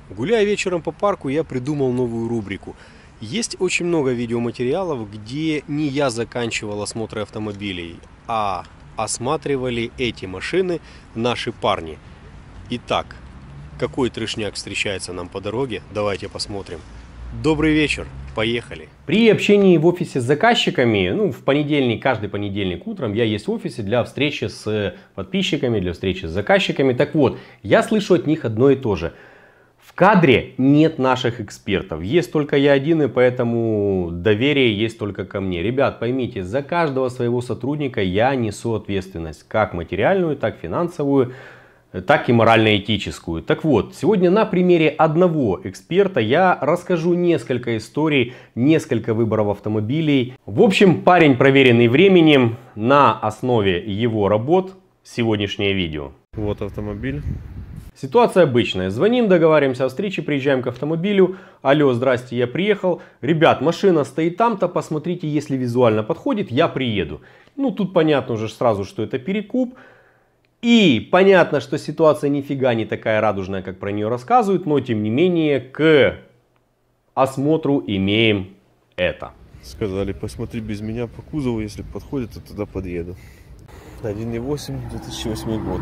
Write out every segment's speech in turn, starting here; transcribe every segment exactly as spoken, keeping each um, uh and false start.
Гуляя вечером по парку, я придумал новую рубрику. Есть очень много видеоматериалов, где не я заканчивал осмотры автомобилей, а осматривали эти машины наши парни. Итак, какой трешняк встречается нам по дороге? Давайте посмотрим. Добрый вечер, поехали! При общении в офисе с заказчиками, ну, в понедельник, каждый понедельник утром я есть в офисе для встречи с подписчиками, для встречи с заказчиками. Так вот, я слышу от них одно и то же. В кадре нет наших экспертов, есть только я один, и поэтому доверие есть только ко мне. Ребят, поймите, за каждого своего сотрудника я несу ответственность, как материальную, так и финансовую, так и морально-этическую. Так вот, сегодня на примере одного эксперта я расскажу несколько историй, несколько выборов автомобилей. В общем, парень, проверенный временем, на основе его работ сегодняшнее видео. Вот автомобиль. Ситуация обычная. Звоним, договариваемся о встрече, приезжаем к автомобилю. Алло, здрасте, я приехал. Ребят, машина стоит там-то, посмотрите, если визуально подходит, я приеду. Ну, тут понятно уже сразу, что это перекуп. И понятно, что ситуация нифига не такая радужная, как про нее рассказывают, но тем не менее к осмотру имеем это. Сказали, посмотри без меня по кузову, если подходит, то туда подъеду. один и восемь, две тысячи восьмой год.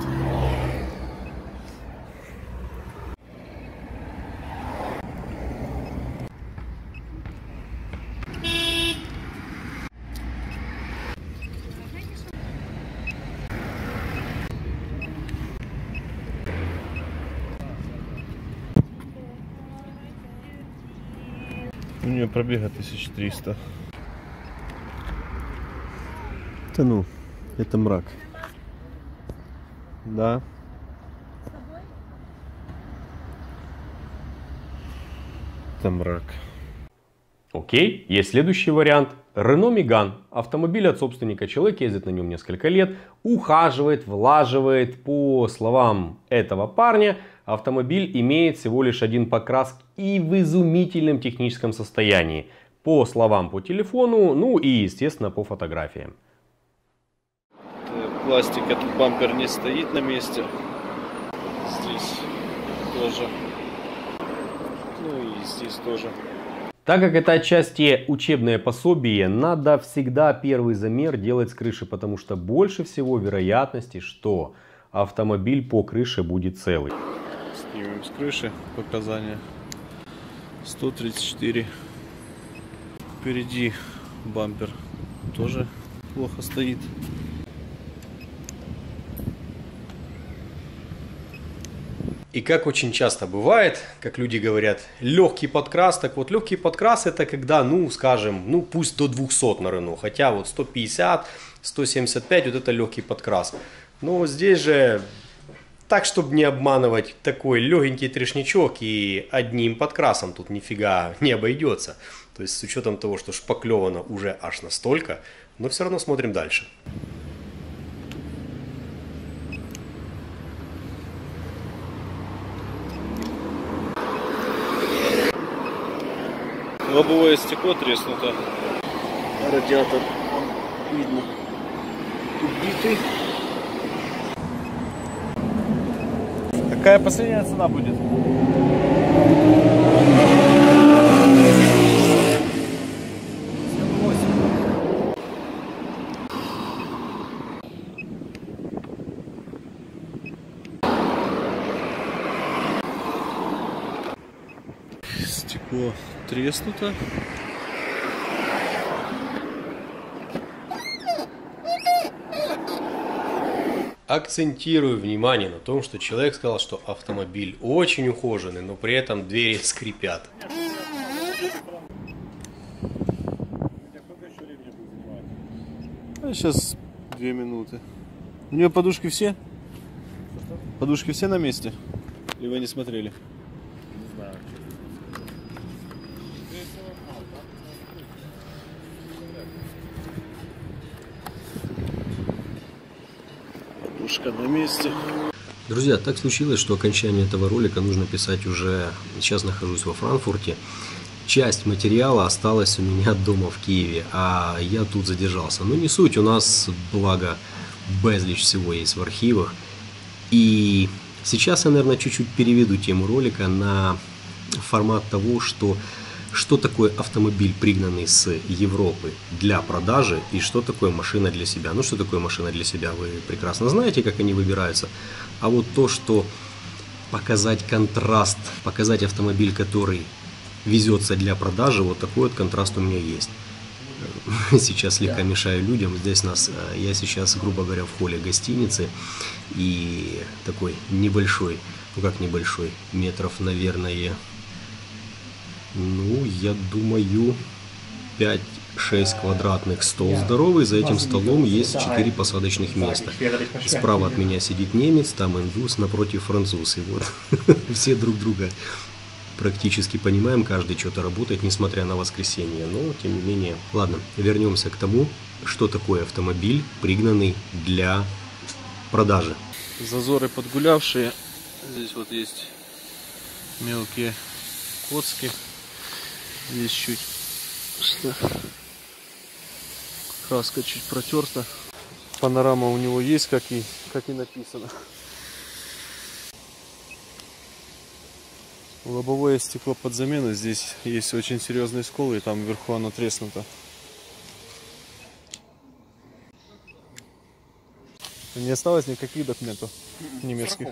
У нее пробега тысяча триста. Да ну, это мрак. Да. Это мрак. Окей, есть следующий вариант. Renault Megane. Автомобиль от собственника, человек ездит на нем несколько лет, ухаживает, влаживает. По словам этого парня, автомобиль имеет всего лишь один покрас и в изумительном техническом состоянии. По словам по телефону, ну и естественно по фотографиям. Пластик, этот бампер не стоит на месте. Здесь тоже. Ну и здесь тоже. Так как это отчасти учебное пособие, надо всегда первый замер делать с крыши, потому что больше всего вероятности, что автомобиль по крыше будет целый. Снимем с крыши показания. сто тридцать четыре. Впереди бампер тоже плохо стоит. И как очень часто бывает, как люди говорят, легкий подкрас. Так вот, легкий подкрас это когда, ну, скажем, ну пусть до двухсот на Renault. Хотя вот сто пятьдесят, сто семьдесят пять, вот это легкий подкрас. Но здесь же, так чтобы не обманывать, такой легенький трешнячок и одним подкрасом тут нифига не обойдется. То есть с учетом того, что шпаклевано уже аж настолько, но все равно смотрим дальше. Лобовое стекло треснуто. Радиатор видно убитый. Какая последняя цена будет? Стекло треснуто. Акцентирую внимание на том, что человек сказал, что автомобиль очень ухоженный, но при этом двери скрипят. А сейчас две минуты. У нее подушки все? Подушки все на месте? Или вы не смотрели? Не знаю. Подушка на месте. Друзья, так случилось, что окончание этого ролика нужно писать уже. Сейчас нахожусь во Франкфурте. Часть материала осталась у меня дома в Киеве, а я тут задержался. Но не суть, у нас, благо, безлич всего есть в архивах. И сейчас я, наверное, чуть-чуть переведу тему ролика на формат того, что что такое автомобиль, пригнанный с Европы для продажи, и что такое машина для себя. Ну, что такое машина для себя, вы прекрасно знаете, как они выбираются. А вот то, что показать контраст, показать автомобиль, который везется для продажи, вот такой вот контраст у меня есть. Сейчас слегка мешаю людям. Здесь нас, я сейчас, грубо говоря, в холле гостиницы, и такой небольшой, ну как небольшой, метров, наверное, ну, я думаю, пять-шесть квадратных, стол здоровый, за этим столом есть четыре посадочных места. Справа от меня сидит немец, там индус, напротив француз, и вот все друг друга практически понимаем, каждый что-то работает, несмотря на воскресенье, но тем не менее. Ладно, вернемся к тому, что такое автомобиль, пригнанный для продажи. Зазоры подгулявшие, здесь вот есть мелкие коцки, здесь чуть что краска чуть протерта, панорама у него есть, как и, как и написано. Лобовое стекло под замену, здесь есть очень серьезные сколы, и там вверху оно треснуто. Не осталось никаких документов немецких.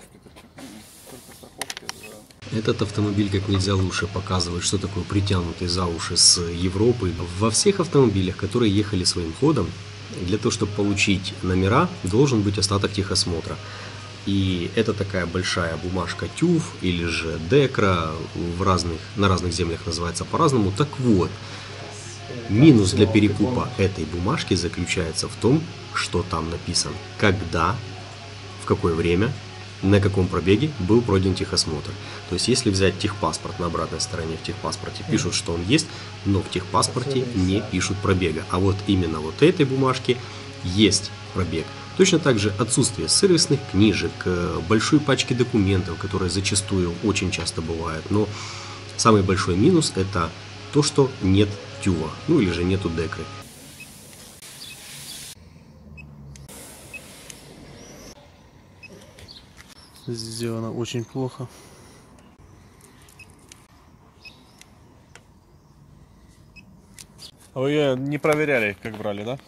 Этот автомобиль как нельзя лучше показывает, что такое притянутый за уши с Европы. Во всех автомобилях, которые ехали своим ходом, для того, чтобы получить номера, должен быть остаток техосмотра. И это такая большая бумажка ТЮФ или же ДЭКРА, в разных, на разных землях называется по-разному. Так вот, минус для перекупа этой бумажки заключается в том, что там написано, когда, в какое время, на каком пробеге был пройден техосмотр. То есть, если взять техпаспорт, на обратной стороне в техпаспорте пишут, что он есть, но в техпаспорте не пишут пробега. А вот именно вот этой бумажке есть пробег. Точно так же отсутствие сервисных книжек, большой пачки документов, которые зачастую очень часто бывают. Но самый большой минус — это то, что нет ТЮВа, ну или же нету ДЭКРы. Сделано очень плохо. А вы не проверяли, как брали, да?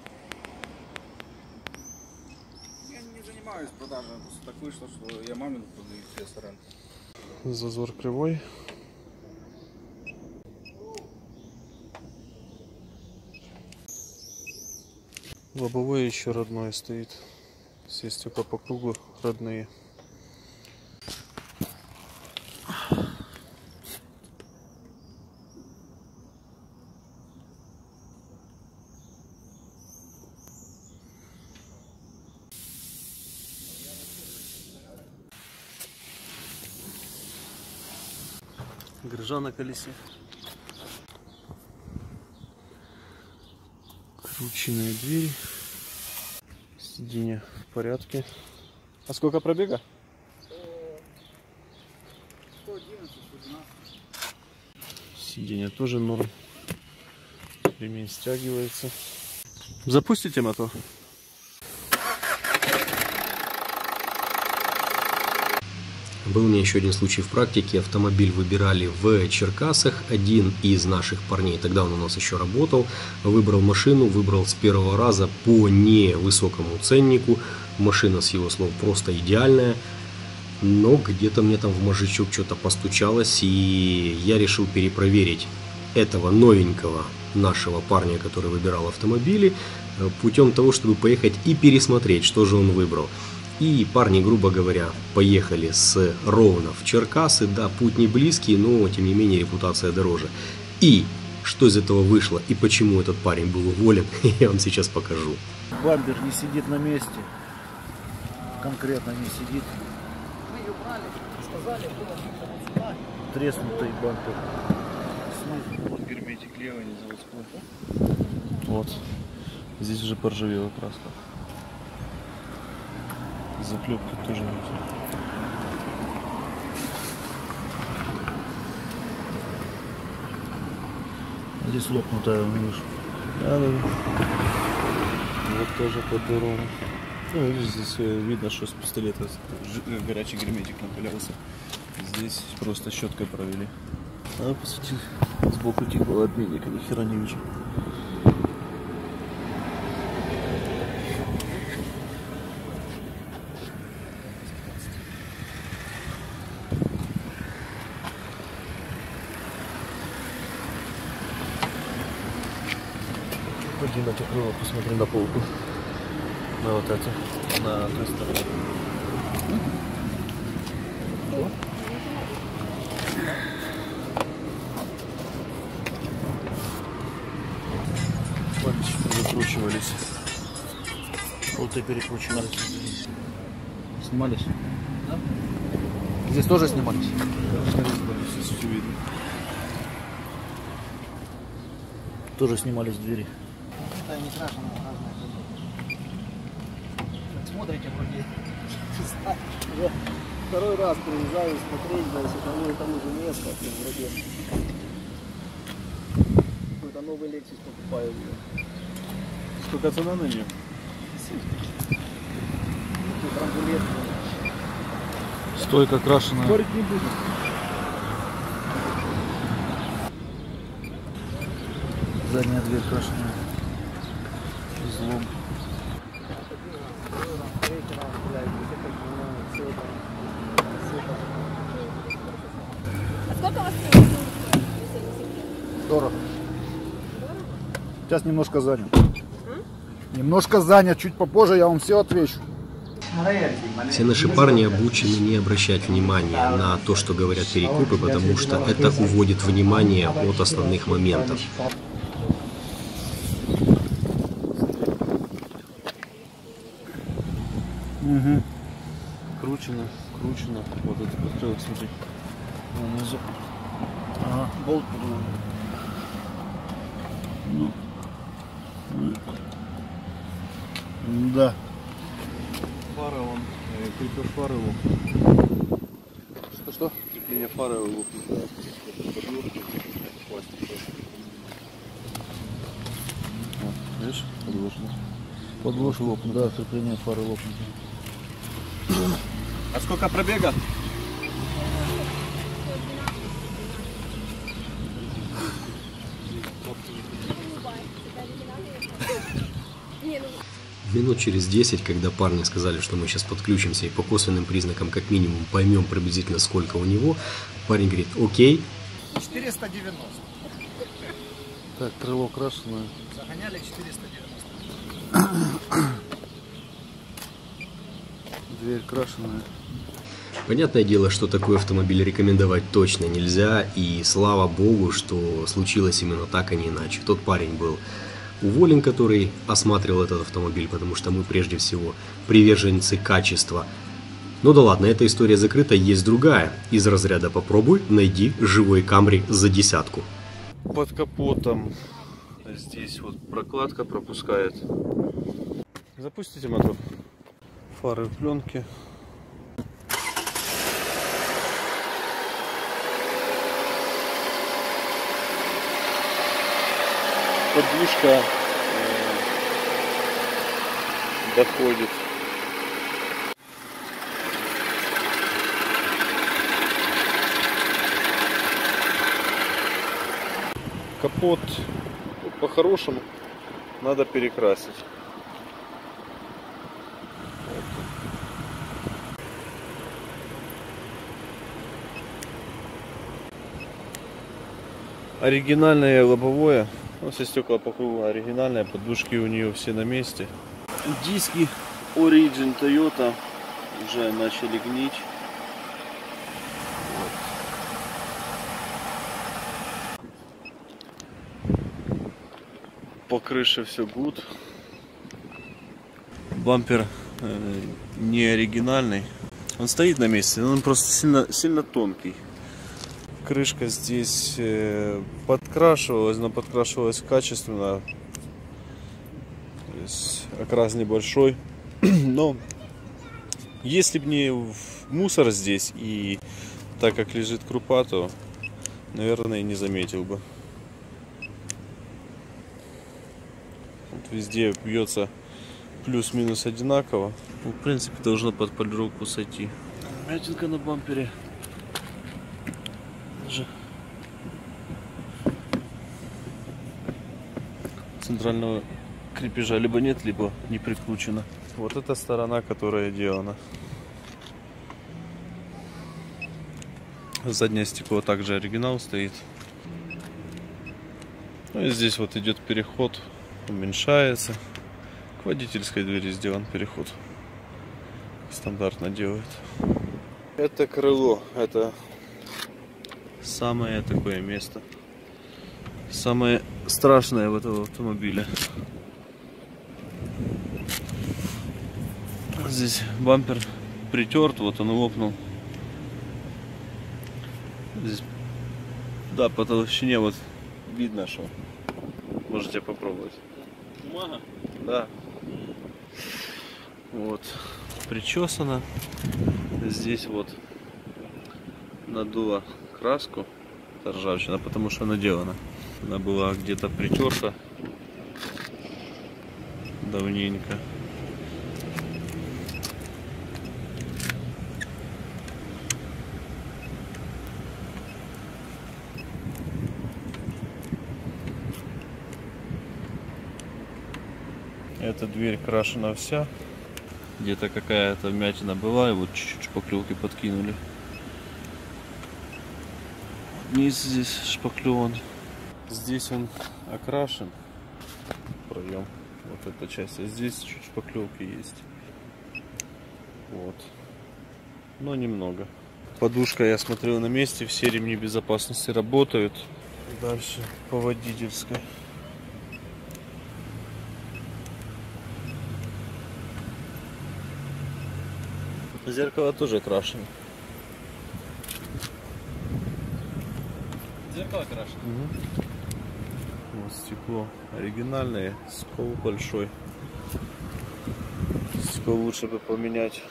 Я не занимаюсь продажей, просто так вышло, что я мамину продаю в ресторан. Зазор кривой. Лобовое еще родное стоит. Все стекла по кругу родные. Грыжа на колесе. Крученные двери. Сиденье в порядке. А сколько пробега? сто одиннадцать, сто двенадцать. Сиденье тоже норм. Ремень стягивается. Запустите мотор. Был у меня еще один случай в практике. Автомобиль выбирали в Черкасах. Один из наших парней, тогда он у нас еще работал, выбрал машину, выбрал с первого раза по невысокому ценнику. Машина, с его слов, просто идеальная. Но где-то мне там в мозжечок что-то постучалось, и я решил перепроверить этого новенького нашего парня, который выбирал автомобили, путем того, чтобы поехать и пересмотреть, что же он выбрал. И парни, грубо говоря, поехали с Ровно в Черкасы. Да, путь не близкий, но тем не менее репутация дороже. И что из этого вышло и почему этот парень был уволен, я вам сейчас покажу. Бампер не сидит на месте. Конкретно не сидит. Мы ее брали, сказали, было сюда. Треснутый бампер. Снизу вот герметик левый, не заводской. Вот. Здесь уже поржавела краска. Заклепки тоже нет. Здесь лопнутая, видишь. Да, да. Вот тоже под дорогу. Ну, видишь, здесь видно, что с пистолета горячий герметик напылялся. Здесь просто щеткой провели. А, посмотри, сбоку тихо обменника, ни хера не вижу. Пойди на крыло, посмотри на полку. На вот это, на той стороне. Пальчики закручивались. Вот и перекручивались. Снимались? Да? Здесь тоже снимались? Здесь все видно. Тоже снимались двери. Это не крашено, разное. Смотрите, вроде. Я второй раз приезжаю смотреть, да, с одного и того же места, вроде. Какой-то новый Lexus покупаю. Сколько цена на нее? Стойка крашеная. Спорить не буду. Задняя дверь крашеная. Излом. А сколько у вас стоит? Дорого. Сейчас немножко занят. Немножко занят, чуть попозже я вам все отвечу. Все наши парни обучены не обращать внимания на то, что говорят перекупы, потому что это уводит внимание от основных моментов. Угу. Кручено, кручено. Вот это подкрылок, смотри. Внизу. Ага, болт подумал. Ну. Да. Фара вон, э, крепеж фары лопнут. Что, что? Крепление фары лопнут, да. Подложки, пластик. Вот, видишь, подложено. Подложка лопнут, да, крепление фары лопнут. А сколько пробега? Минут через десять, когда парни сказали, что мы сейчас подключимся и по косвенным признакам как минимум поймем приблизительно сколько у него, парень говорит: окей. четыреста девяносто. Так, крыло крашеное. Загоняли четыреста девяносто. Дверь крашеная. Понятное дело, что такой автомобиль рекомендовать точно нельзя, и слава богу, что случилось именно так, а не иначе. Тот парень был уволен, который осматривал этот автомобиль, потому что мы прежде всего приверженцы качества. Ну да ладно, эта история закрыта, есть другая. Из разряда попробуй, найди живой Камри за десятку. Под капотом здесь вот прокладка пропускает. Запустите мотор. Фары в пленке. Подвижка э, доходит. Капот по-хорошему надо перекрасить. Оригинальное лобовое. Ну, все стекла по кругу оригинальные, подушки у нее все на месте. Диски Origin Toyota уже начали гнить. Вот. По крыше все good. Бампер э, не оригинальный. Он стоит на месте, но он просто сильно, сильно тонкий. Крышка здесь э, подкрашивалась, но подкрашивалась качественно. То есть окрас небольшой. Но если бы не мусор здесь и так как лежит крупа, то, наверное, и не заметил бы. Вот везде бьется плюс-минус одинаково. Ну, в принципе, должно под полировку сойти. Мятинка на бампере. же. Центрального крепежа либо нет, либо не прикручено. Вот эта сторона, которая делана. Заднее стекло также оригинал стоит. Ну и здесь вот идет переход, уменьшается. К водительской двери сделан переход. Стандартно делают. Это крыло, это самое такое место. Самое страшное в этом автомобиле. Здесь бампер притерт, вот он лопнул. Здесь, да, по толщине вот видно, что можете попробовать. Бумага? Да. Вот. Причесано. Здесь вот надула краску. Это ржавчина, потому что она делана. Она была где-то притерта давненько. Эта дверь крашена вся. Где-то какая-то вмятина была, и вот чуть-чуть шпаклевки подкинули. Низ здесь шпаклеван. Здесь он окрашен. Проем. Вот эта часть. А здесь чуть шпаклевки есть. Вот. Но немного. Подушка, я смотрел, на месте. Все ремни безопасности работают. Дальше по водительской. Зеркало тоже окрашено. Зеркало окрашено. Угу. Вот стекло оригинальное, скол большой. Стекло лучше бы поменять.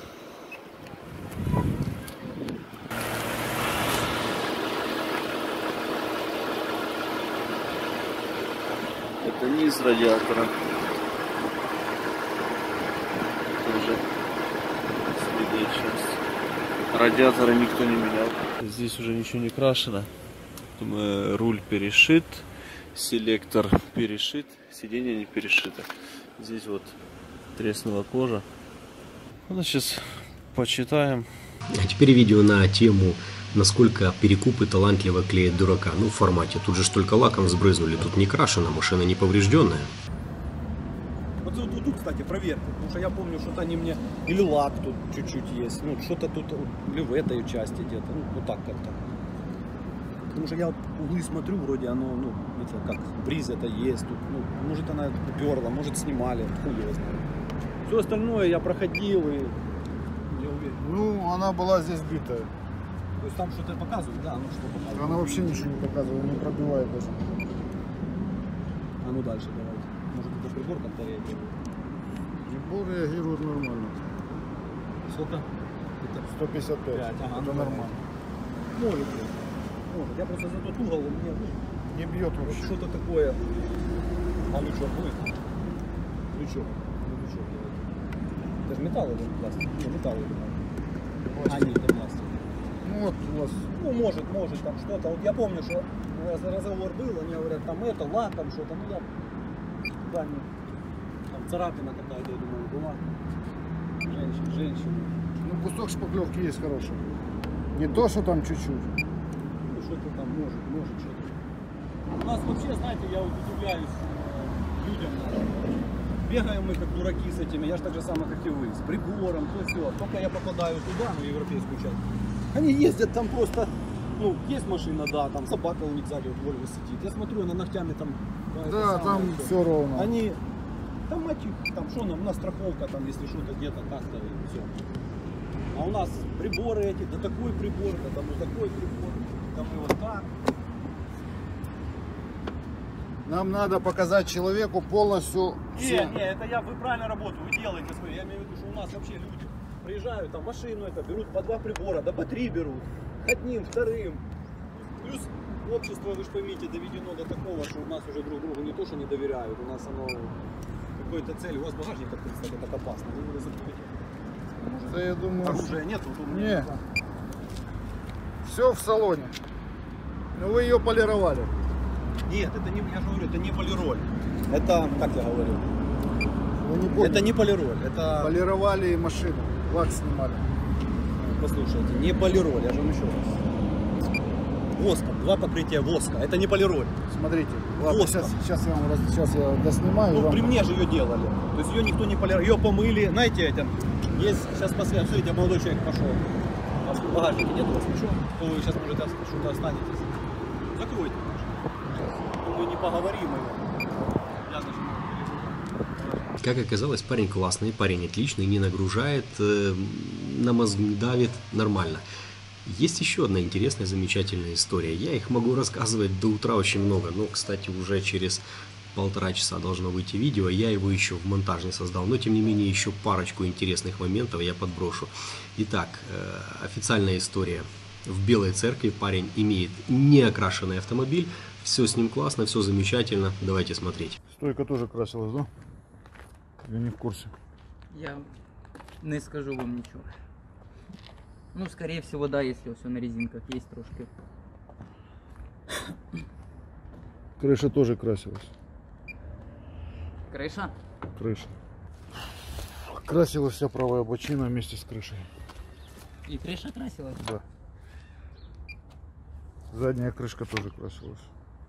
Это низ радиатора. Тоже часть. Радиатора никто не менял. Здесь уже ничего не крашено. Руль перешит, селектор перешит, сиденье не перешито. Здесь вот треснула кожа. Ну, сейчас почитаем. А теперь видео на тему, насколько перекупы талантливо клеят дурака. Ну, в формате. Тут же только лаком сбрызнули, тут не крашено, машина не поврежденная. Вот тут, тут, кстати, проверка, потому что я помню, что-то они мне, или лак тут чуть-чуть есть, ну, что-то тут, или в этой части где-то, ну, вот так как-то. Потому что я углы смотрю, вроде оно, ну, это как, бриз это есть тут, ну, может она уперла, может снимали, хуй его знает. Все остальное я проходил и я уверен. Ну, она была здесь битая. То есть там что-то показывают, да, ну что показывает. Она вообще ничего не показывала, не пробивает даже. А ну дальше давайте. Может это прибор как-то реагирует? Прибор реагирует нормально. Сколько? Это сто пятьдесят пять. пять, ага, это ну, нормально. Может быть. Может. Я просто за тот угол у меня, ну, Не бьет вот вообще. что-то такое. А лючок будет? Лючок. Ну, лючок давайте. Это же металл или пластик? Не, металл или пластик. А, нет, это пластик. Ну вот у вас. Ну, может, может, там что-то. Вот я помню, что разговор был, они говорят, там это, лаком что-то. Ну, я туда не... Там царапина какая-то, я думаю, была. Женщина, женщина. Ну кусок шпаклевки есть хороший. Не то, что там чуть-чуть. Ну, что-то там может, может что-то. У нас вообще, знаете, я вот удивляюсь э, людям нашим. Бегаем мы как дураки с этими, я же так же самое, как и вы, с прибором, то все. Только я попадаю туда, на европейскую часть. Они ездят там просто, ну, есть машина, да, там собака у них сзади, вот Вольво сидит. Я смотрю, она ногтями там... Да, там всё. все ровно. Они, там мальчик, там что, у нас страховка, там, если что-то где-то, как-то, и все. А у нас приборы эти, да такой прибор, да там и такой прибор, там и вот так. Нам надо показать человеку полностью. Не, всё. не, это я, вы правильно работу, вы делаете свою. Я имею в виду, что у нас вообще люди приезжают, там машину это берут по два прибора, да по три берут. Одним, вторым. Плюс общество, вы же поймите, доведено до такого, что у нас уже друг другу не то, что не доверяют. У нас оно какой-то цели. У вас багажник открыт, кстати, так опасно. Вы его закроете. Да я думаю. Оружия нет, вот у меня. Не. Все в салоне. Ну вы ее полировали. Нет, это не, я же говорю, это не полироль. Это, как я говорю, Вы не помните? это не полироль, это, Полировали машину, лак снимали. послушайте, не полироль, я же вам еще раз. Воском, два покрытия воска, это не полироль. Смотрите, ладно, Воском. сейчас, сейчас я вам раз, сейчас я доснимаю. и Ну, вам при мне же ее делали. То есть ее никто не полировал. Ее помыли. Знаете, это, есть сейчас после смотрите, молодой человек пошел. У вас в багажнике нет у вас ничего? То вы сейчас, может, что-то останетесь. Закройте. Мы не поговорим его. Я начну. Как оказалось, парень классный, парень отличный, не нагружает, э, на мозг не давит, нормально. Есть еще одна интересная, замечательная история. Я их могу рассказывать до утра очень много, но, кстати, уже через полтора часа должно выйти видео. Я его еще в монтаж не создал, но, тем не менее, еще парочку интересных моментов я подброшу. Итак, э, официальная история. В Белой Церкви парень имеет неокрашенный автомобиль. Все с ним классно, все замечательно. Давайте смотреть. Стойка тоже красилась, да? Я не в курсе. Я не скажу вам ничего. Ну, скорее всего, да, если все на резинках есть трошки. Крыша тоже красилась. Крыша? Крыша. Красилась вся правая бочина вместе с крышей. И крыша красилась? Да. Задняя крышка тоже красилась.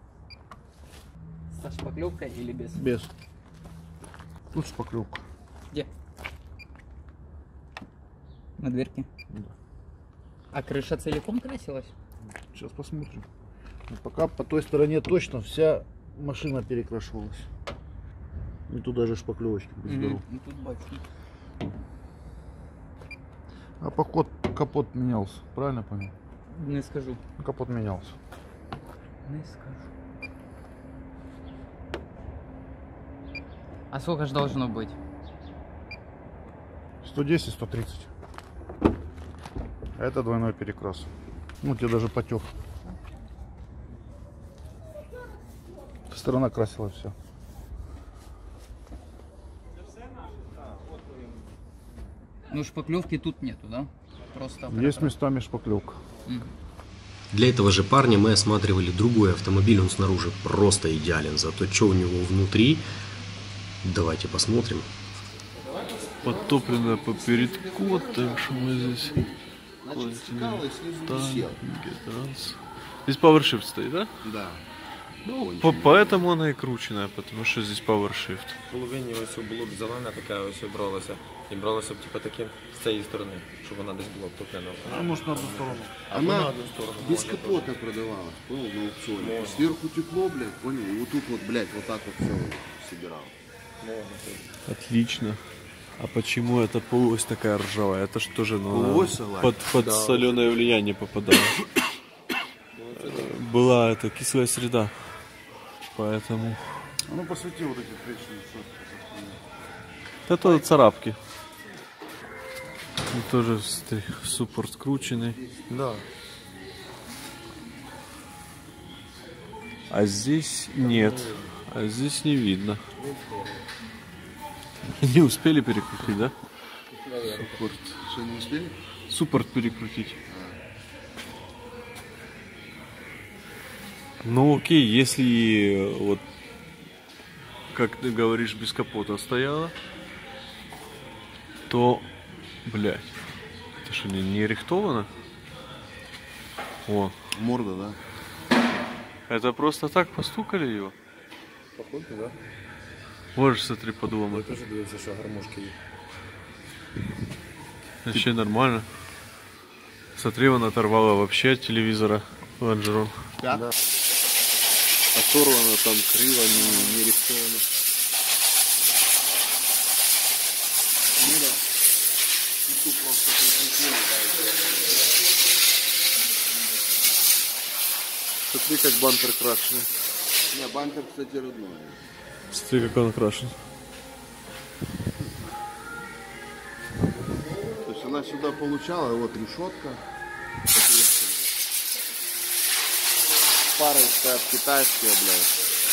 Со шпаклевкой или без? Без. Тут шпаклевка. Где? На дверке? Да. А крыша целиком красилась? Сейчас посмотрим. Но пока по той стороне точно вся машина перекрашивалась. И тут даже шпаклевочки без Угу. дыру. Ну, тут бачу. А поход, капот менялся. Правильно понял? Не скажу. Капот менялся. Не скажу. А сколько же должно быть? сто десять — сто тридцать. А это двойной перекрас. Ну, тебе даже потек. Сторона красила все. Ну, шпаклевки тут нету, да? Просто... Есть местами шпаклевка. Мгм. Для этого же парня мы осматривали другой автомобиль, он снаружи просто идеален, зато что у него внутри, давайте посмотрим. Подтоплено по передку, так что мы здесь... Здесь PowerShift стоит, да? Да. Ну, по- поэтому она и крученная, потому що здесь PowerShift. Половині ось було б зелена така ось бралася. І бралася б типу таким з цієї сторони, щоб вона десь була втоплена. А может на одну сторону? Або Она на одну сторону. без може, капота продавалась, понял, на аукционе. Сверху тепло, блядь, понял, и вот тут вот, блядь, вот так вот все собирал. Отлично. А почему эта полуось такая ржавая? Это ж тоже ну, Полуось, согласен. под, под Да. соленое влияние попадала. Была эта кислая среда. Поэтому... А ну посвети вот эти встречные шорты. Это царапки. И тоже смотри, суппорт скрученный. Да. А здесь нет. А здесь не видно. Не успели перекрутить, да? Суппорт. Что, не успели? Суппорт перекрутить. Ну окей, если вот, как ты говоришь, без капота стояла, то, блядь, это что, не, не рихтовано? О, Морда, да? это просто так постукали его? Походу, да. Вот же, смотри, подумай. Теж дивився, що гармошки є. Вообще нормально. Смотри, он оторвало вообще от телевизора лонжерон. Да. Оторвано там криво, не, не рихтовано. Ну да. И тут просто прикрепили, Смотри, как бампер крашеный. да. Не, бампер, кстати, родной. Смотри, как он крашен. То есть она сюда получала, вот решетка. Пары стоят китайские, блядь.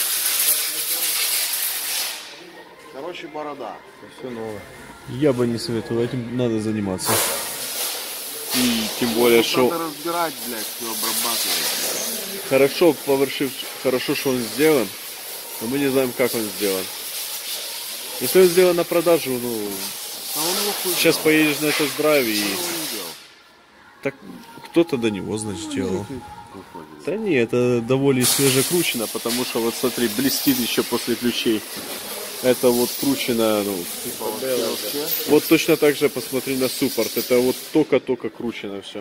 Короче, борода. Все нове. Я бы не советовал, этим надо заниматься. И тем более, что... Надо разбирать, блядь, все обрабатывать. Хорошо, повершив, хорошо, что он сделан, но мы не знаем, как он сделан. Если он сделан на продажу, ну... А он его хуй сейчас дал. поедешь на тест-драйв и... Что он не делал? Так кто-то до него, значит, делал. Ну, Да не, это довольно свежекручено, потому что вот смотри, блестит еще после ключей. Это вот кручено, ну, вот точно так же посмотри на суппорт. Это вот только-только кручено все.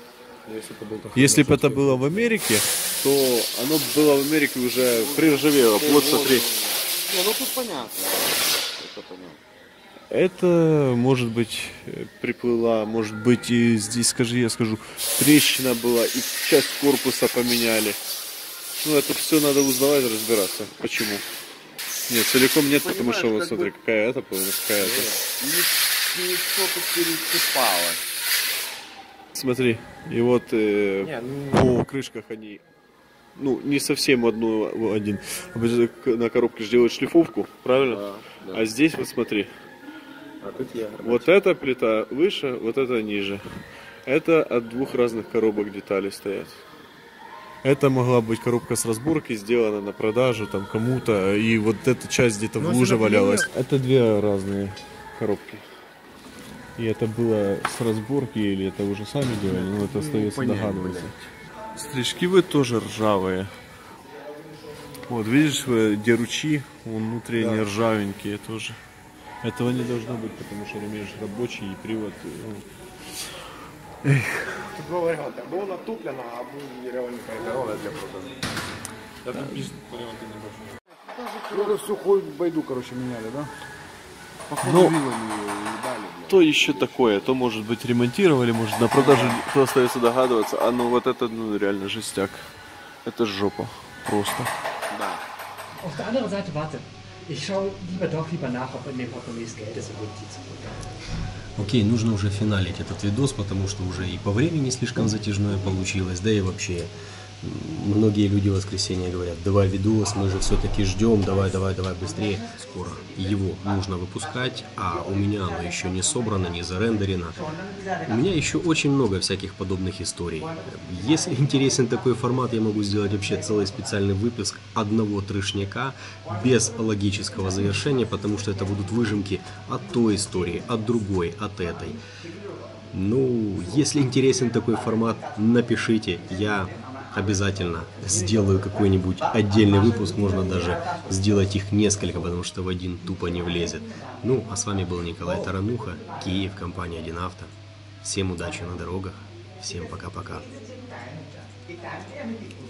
Если бы это было в Америке, то оно было в Америке уже приржавело. Вот смотри. Не, ну тут понятно. Это понятно. Это, может быть, приплыла, может быть, и здесь, скажи, я скажу, трещина была, и часть корпуса поменяли. Ну, это все надо узнавать, разбираться. Почему? Нет, целиком нет, потому что вот смотри, какая это, какая это. Ничего тут пересыпало. Смотри, и вот э, по крышках они, ну, не совсем одну, один. На коробке же делают шлифовку, правильно? Да, да. А здесь вот смотри. А тут я. Вот эта плита выше, вот эта ниже. Это от двух разных коробок детали стоят. Это могла быть коробка с разборки, сделана на продажу там кому-то, и вот эта часть где-то в луже валялась. Это две разные коробки. И это было с разборки, или это уже сами делали, но это остается догадываться. Смотри, шкивы тоже ржавые. Вот, видишь, где ручьи, вон внутренние ржавенькие тоже. Этого не должно быть, потому что ремень рабочий и привод. Ну... Эх. Тут два варианта. Або вона туплена, або її реально передорога для продажу. Я тут більш варіанти не бачу. Только всю хуй байду, короче, меняли, да? Походу, Ну, вилами ее ебали, блядь. то еще такое, то может быть ремонтировали, может на продажу, то остается догадываться. А ну вот это ну, реально жестяк. Это жопа. Просто. Да. Auf der anderen Seite, warte. Ich schaue lieber doch lieber nach, ob in den Portemonnaies Geld ist und würde die zurückgeben. Окей, нужно уже финалить этот видос, потому что уже и по времени слишком затяжное получилось, да и вообще многие люди в воскресенье говорят: давай видос, мы же все-таки ждем, давай, давай, давай быстрее. Скоро его нужно выпускать, а у меня оно еще не собрано, не зарендерено. У меня еще очень много всяких подобных историй. Если интересен такой формат, я могу сделать вообще целый специальный выпуск одного трешняка без логического завершения, потому что это будут выжимки от той истории, от другой, от этой. Ну, если интересен такой формат, напишите, я обязательно сделаю какой-нибудь отдельный выпуск, можно даже сделать их несколько, потому что в один тупо не влезет. Ну, а с вами был Николай Тарануха, Киев, компания один авто. Всем удачи на дорогах, всем пока-пока.